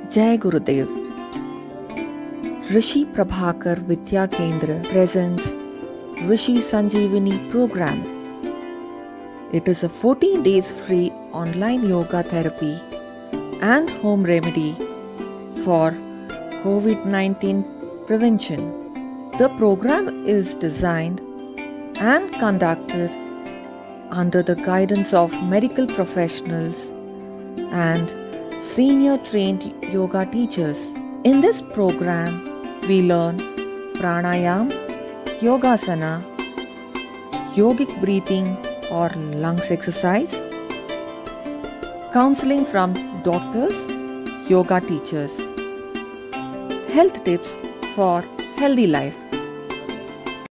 Jai Gurudev. Rishi Prabhakar Vidya Kendra presents Rishi Sanjeevani program. It is a 14 days free online yoga therapy and home remedy for COVID-19 prevention. The program is designed and conducted under the guidance of medical professionals and senior trained yoga teachers. In this program, we learn pranayam, yogasana, yogic breathing or lungs exercise, counseling from doctors, yoga teachers, health tips for healthy life.